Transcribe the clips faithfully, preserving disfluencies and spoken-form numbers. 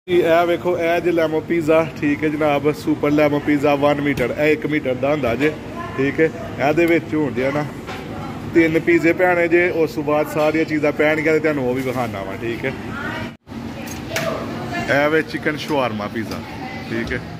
ਇਹ ਵੇਖੋ ਇਹ जे लैमो पिज़्ज़ा ठीक है जनाब सुपर लैमो पिज़्ज़ा वन मीटर ਇਹ एक मीटर ਦਾ ਹੁੰਦਾ ਜੇ ठीक है ਇਹਦੇ ਵਿੱਚ ਹੁੰਦੇ ਆ ਨਾ तीन पिज़्ज़े पैने जे उस बाद सारिया चीज़ा पैणगियां ते तुहानूं वो भी विखाना वा ठीक है ਇਹ वे चिकन शवारमा पिज़्ज़ा ठीक है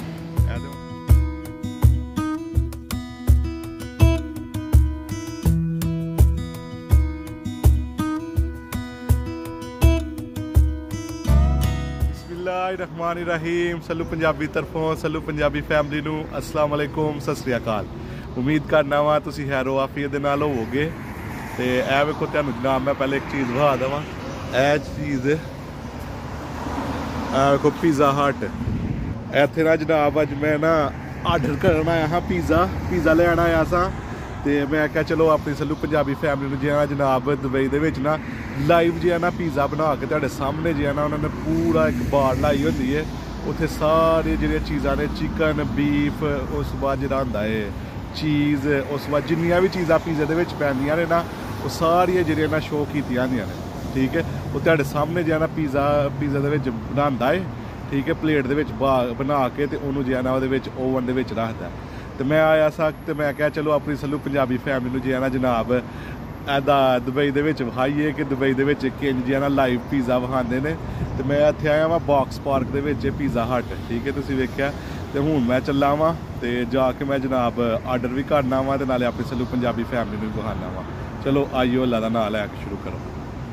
रहमान रहीम सलू पंजाबी तरफों सलू पंजाबी फैमिली नू अस्सलाम वालेकुम सत श्री अकाल उम्मीद करना वा तुसी हैरो आफियत दे नाल होवोगे ते ए वेखो तुहानूं जनाब मैं पहले एक चीज़ विखा देवां ए चीज़ ए वेखो पिज़्ज़ा हट इत्थे ना जनाब अज मैं ना आर्डर करन आया हाँ पिज़्ज़ा पिज़्ज़ा लैन आया सा ते मैं क्या चलो अपनी सलू पंजाबी फैमिली नूं जियां जनाब दुबई दे विच ना लाइव जो है ना पिज़्ज़ा बना के तुहाडे सामने जो है ना उन्होंने पूरा एक बार लाई होंदी है उत्थे सारी जो चीज़ां ने चिकन बीफ उस बाद जो होंदा है चीज़ उस बाद जिन्नियां भी चीज़ां पिज़्ज़े दे विच पैंदियां ने ना वो सारियां जो ना शो कीतियां होंदियां ने ठीक है वो तुहाडे सामने जो है ना पिज़्ज़ा पिज़्ज़ा दे विच बनांदा है ठीक है प्लेट दे विच बना के ते उहनूं जो है ना उहदे विच ओवन दे विच रखदा ते मैं आया सा ते मैं क्या चलो अपनी सलू पंजाबी फैमिली नूं जो है ना जनाब ऐदा दुबई दे विच विखाइए कि दुबई दे विच किंज जी ना लाइव पिज़्ज़ा विखांदे ने ते मैं इत्थे आया वां बॉक्स पार्क दे विच पिज़्ज़ा हट ठीक है तुसीं वेख्या ते हुण मैं चला वां ते जाके मैं जनाब आर्डर भी करना वां ते नाले अपनी सलू पंजाबी फैमिली नूं विखाना वां चलो आइयो अल्लाह दा नां लैके शुरू करो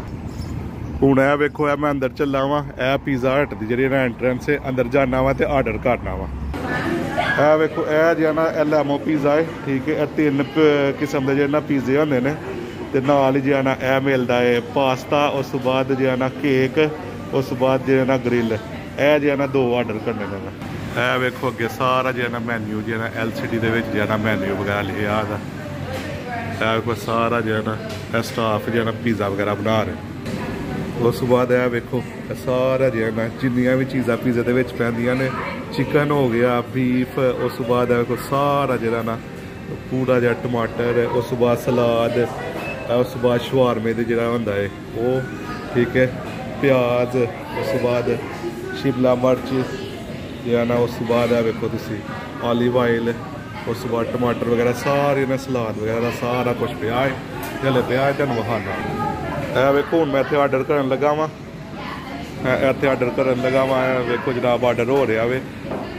हुण ऐ वेखो ऐ मैं अंदर चला वां ऐ पिज़्ज़ा हट दी जेह्ड़ी ना एंट्रेंस है अंदर जाना वां ते आर्डर करना वां ऐ वेखो ऐ जो ना लैमो पिज़्ज़ा है ठीक है तीन किस्म के जो ना पिज़्ज़े होंदे ने ते नाल ही जो है ना यह मिलता है पास्ता उस बाद जो है ना केक उस बाद जो है ना ग्रिल यह जो है ना दो आर्डर करने ने ऐ वेखो अगे सारा जो है ना मैन्यू जो है ना एल सी डी के जो है ना मैन्यू वगैरह लिखा है ऐ वेखो सारा जो है ना स्टाफ जो है ना पिज़्ज़ा वगैरह बना रहे उस बाद ऐ वेखो सारा जो है ना जिन्नियां भी चीज़ां पिज़्ज़े दे विच पैंदियां ने चिकन हो गया बीफ उस बाद वेखो सारा जो है ना पूरा जो टमाटर उस बाद सलाद उस बाद शवारमे दे जिहड़ा होंदा है वो ठीक है प्याज उस बाद शिमला मिर्च जो है ना उस बाद है वेखो तुसी ऑलिव ऑयल उस बाद टमाटर वगैरह सारे ना सलाद वगैरह सारा कुछ पिया है जल्ले पिया है तुहानूं विखाना है वेखो हुण मैं इत्थे आर्डर करन लगा वां इत्थे आर्डर करन लगा वां वेखो जनाब आर्डर हो रहा वे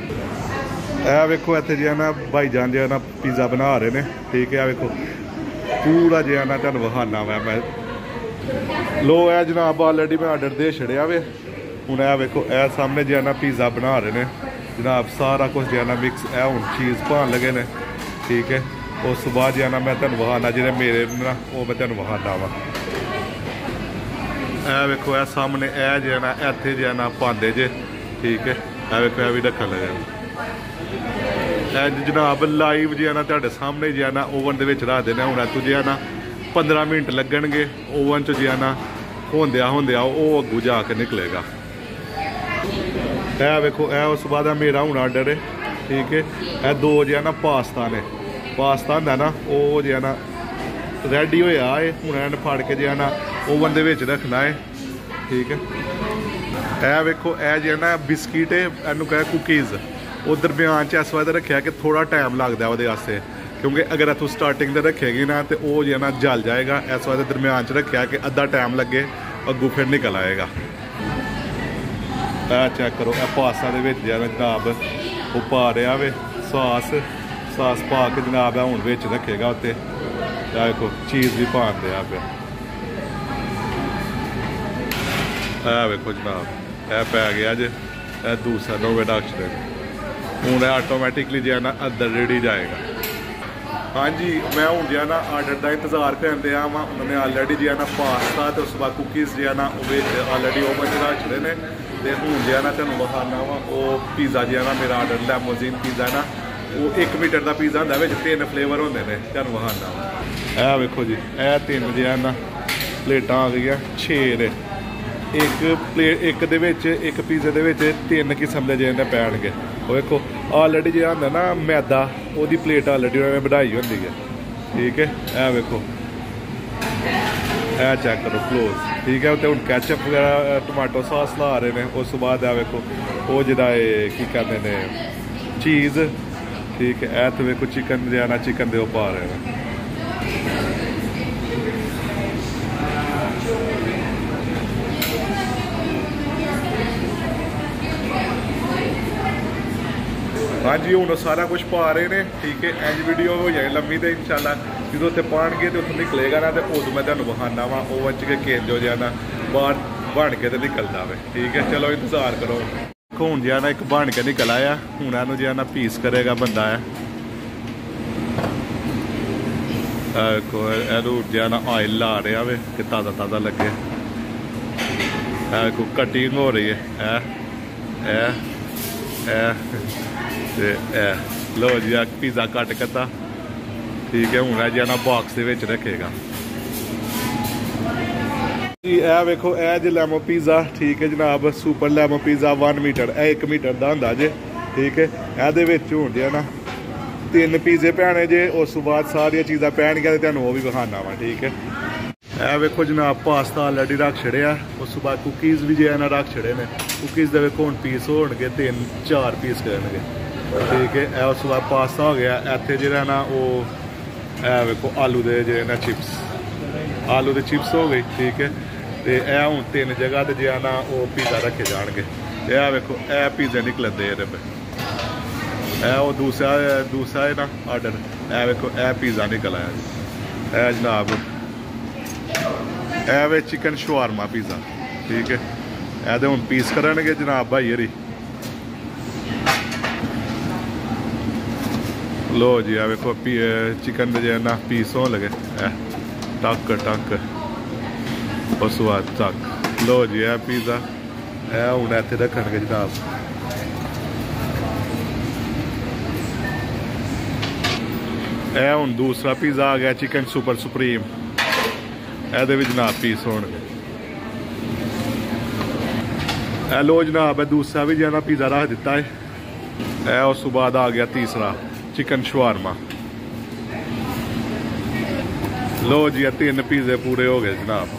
ऐ वेखो इत्थे जो है ना भाईजान जो है ना पिज़्ज़ा बना रहे ने ठीक है वेखो पूरा जो है ना तुहानूं विखाना वा मैं लो है जनाब ऑलरेडी मैं आर्डर दे छड़िया वे हुण ऐ वेखो ऐ सामने जो है ना पिज़्ज़ा बना रहे ने जनाब सारा कुछ जो है ना मिक्स ऐ हुण चीज़ पान लगे ने ठीक है उस बाद जो है ना मैं तुहानूं विखाना जेह्ड़े मेरे ना वो मैं तुहानूं विखाना वा ऐ वेखो ऐ सामने ऐ जो है ना इत्थे जो है ना पांदे जे ठीक है ऐ वेखो ऐ भी रखन लगे जनाब लाइव जो है ना तुहाडे सामने जो है ना ओवन दे विच रख देना हुण इत्थों जो है ना पंद्रह मिनट लगणगे ओवन च जो है ना होंदिया होंदिया वो अग्गू जाके निकलेगा ऐ वेखो ऐ उस बाद मेरा हुण आर्डर है ठीक है ऐ दो जो है ना पास्ता ने पास्ता होंदा ना वो जो है ना रेडी होया है हुण एन फड़ के जो है ना ओवन दे विच रखना है ठीक है ऐ वेखो ऐ जो है ना बिस्किट है इनू कहे कुकीज़ वो दरम्यान च इस वास्ते रखा कि थोड़ा टाइम लगता है वो क्योंकि अगर तू स्टार्टिंग से रखेगी ना तो वो जो है ना जल जाएगा इस वास्ते दरम्यान च रखा कि अद्धा टाइम लगे अगू फिर निकल आएगा ऐ चेक करो ऐ पास्ता दे विच जो है ना जनाब वो पा रहा वे सॉस सॉस पा के जनाब है हुण विच रखेगा उत्ते देखो चीज़ भी पान दिया पे ऐ वेखो जनाब ऐ पै गया जे ऐ दूसरा नोवे डाक्टर हूँ ऑटोमैटिकली जो है ना अंदर रेडी जाएगा हाँ जी मैं हूँ जो है ना आर्डर का इंतजार कर दिया वा उन्होंने ऑलरेडी जो है ना पास्ता तो उस बाद कुकीज़ जो है ना ऑलरेडी ओवन च रख छड़े ने तो हूँ जो है ना तुहानूं विखाना वा वो पिज़्ज़ा जो है ना मेरा आर्डर लैमोज़ीन पिज़्ज़ा है ना वो एक मीटर का पिज़्ज़ा होंदा विच तीन फ्लेवर होंदे ने तुहानूं विखाना वा ऐ वेखो जी ऐ तीन जो है ना प्लेटां आ गई छे ने एक प्लेट एक दे विच एक पिज़्ज़े दे विच तीन किस्म के जो है पैणगे वो देखो ऑलरेडी जो होंदा ना मैदा वो प्लेट ऑलरेडी उन्होंने बनाई होंदी है ठीक है ऐ वेखो ਇਹ चेक करो क्लोज ठीक है। तो हम कैचअप वगैरह टमाटो सॉस ला रहे हैं। उस बाद आ वेखो वो जिहड़ा की कहते हैं चीज़ ठीक है। ए तो वेखो चिकन जो है ना चिकन दे पा रहे हैं। हाँ जी हूँ सारा कुछ पा रहे हैं ठीक है। इंज वीडियो हो जाए लम्मी तो इंशाल्लाह जो उत्थे पाएंगे तो उत्थे निकलेगा ना तो उदों मैं तुहानूं विखाना वा ओवन च के केंज हो जाना बाहर बन के तो निकलता वे ठीक है। चलो इंतजार करो। हूँ जो ना एक बन के निकल आया हूँ इनू जो ना पीस करेगा बंदा है जो ना ऑयल ला रहा वे कि ताज़ा ताज़ा लगे। को कटिंग हो रही है ए, ए, ए, ए, लो जी पिज़्ज़ा कट करता ठीक है। हूँ जी ना बॉक्स के विच रखेगा जी। ए वेखो ए जो लैमो पिज़्ज़ा ठीक है जनाब सुपर लैमो पिज़्ज़ा वन मीटर ए एक मीटर का होंदा जे ठीक है। ये हूँ जो ना तीन पिज़्ज़े पैने जे उस बाद सारिया चीज़ा पैणगियां ते तुहानूं वो भी विखाना वा ठीक है। ए वेखो जनाब पास्ता ऑलरेडी रख छड़िया उस बाद कुकीज़ भी जो है ना रख छड़े ने। कुकीज़ दे वेखो हुण पीस होणगे तीन चार पीस करनगे ठीक है। ए उस बाद पास्ता हो गया। इत्थे जिहड़ा ना वो ए वेखो आलू दे जे ना चिप्स आलू दे चिप्स हो गई ठीक है। तो यह हूँ तीन जगह तो जो है ना वो पिज़्ज़ा रखे जाएंगे। यह वेखो ए पिज़्ज़े निकलन दे रहे ए वो दूसरा दूसरा है ना आर्डर ए वेखो ए पिज़्ज़ा निकल आया जी। ए जनाब ए वे चिकन शवारमा पिज़्ज़ा ठीक है। ए तो हूँ पीस करनगे जनाब भाई हरी लो जी आ वेखो चिकन जो है ना पीस होने लगे टक टक उस बाद टक लो जी है पिज़्ज़ा है हूँ इतने रखनगे जनाब। यह हूँ दूसरा पिज़्ज़ा आ गया चिकन सुपर सुप्रीम ये भी जनाब पीस होने लो जनाब दूसरा भी जो है ना पिज़्ज़ा रख दिता है। ए उस बाद आ गया तीसरा चिकन शवारमा लो जी तीन पिज़्ज़े पूरे हो गए जनाब।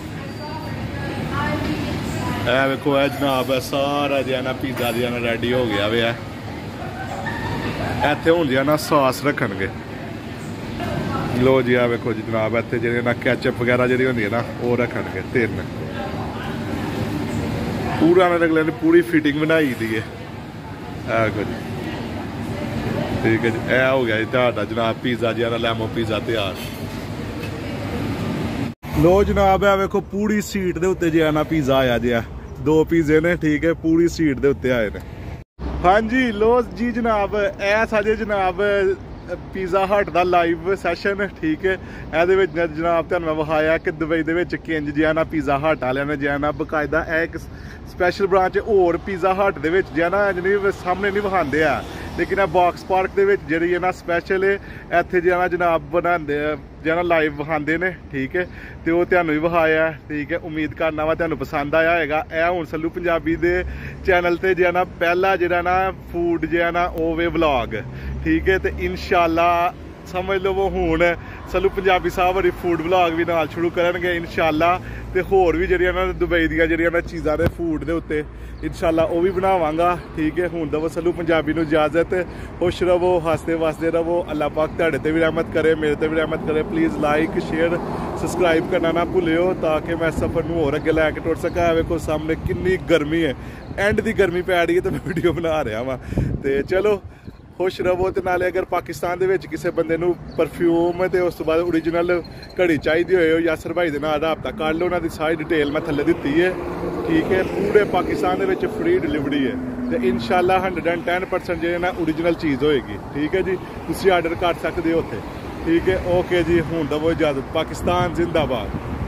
ए वेखो है जनाब सारा जो है ना पिज़्ज़ा जो है ना रेडी हो गया वे इत्थे हुण जो है ना सॉस रखनगे। लो जी आ वेखो जी जनाब इत्थे जो ना कैचअप वगैरह जी होंदी है ना वो रखनगे तीन पूरा अगले ने पूरी फिटिंग बनाई दी है कुछ ठीक है जी। यह हो गया जी तुहाडा जनाब पिज़्ज़ा जो है ना लैमो पिज़्ज़ा तैयार। लो जनाब है वेखो पूरी सीट के उत्ते जो है ना पिज़्ज़ा आया जी दो पिज़्ज़े ने ठीक है पूरी सीट के उत्ते आए ने। हाँ जी लो जी जनाब ए साजे जनाब पिज़्ज़ा हट का लाइव सैशन ठीक है। ये जनाब तुहानूं मैं विखाया कि दुबई दे विच किंज जो है ना पिज़्ज़ा हट वालियां ने जो है ना बकायदा एक स्पैशल ब्रांच होर पिज़्ज़ा हट दे विच जो है ना जिन्हें सामने नहीं विखाते है लेकिन बॉक्स पार्क के जी ना स्पैशल इत्थे जो है ना जनाब बनाते जो है ना लाइव विखाते हैं ठीक है। तो वो तुहानूं भी विखाया ठीक है। उम्मीद करना वा तुहानूं पसंद आया होगा। यह हुण सल्लू पंजाबी दे चैनल ते जो है ना पहला जो ना फूड जो है ना वो वे व्लॉग ठीक है। तो इंशाल्लाह समझ लो वो हुण सल्लू पंजाबी साहब हरी फूड व्लॉग भी नाल शुरू करनगे इंशाल्लाह। तो होर भी जिहड़ियां ना दुबई दियां जिहड़ियां ना चीज़ां ने फूड दे उत्ते इंशाल्लाह वो भी बनावांगा ठीक है। हुण दवो सल्लू पंजाबी नूं इजाजत खुश रवो हसदे वसदे रवो। अल्लाह पाक तुहाडे ते भी रहमत करे मेरे ते भी रहमत करे। प्लीज़ लाइक शेयर सबसक्राइब करना ना भुल्लिओ ताकि मैं सफ़र नूं होर अगे लैके टुर सकां। वेखो सामने कितनी गर्मी है एंड दी गर्मी पै रही है तो मैं वीडियो बना रहा वां। तो चलो खुश रवो। तो नाले अगर पाकिस्तान दे विच किसी बंदे नूं परफ्यूम ते उस तो बाद ओरिजिनल घड़ी चाहिदी होए यासर भाई दे नाल राबता कर लो। उन्हां दी सारी डिटेल मैं थल्ले दित्ती है ठीक है। पूरे पाकिस्तान दे विच फ्री डिलीवरी है तो इंशाल्लाह हंड्रड एंड टेन परसेंट जो ना ओरिजिनल चीज़ होएगी ठीक है जी। तुसीं आर्डर कर सकदे हो उत्थे ठीक है। ओके जी हुण दवो इजाजत। पाकिस्तान जिंदाबाद।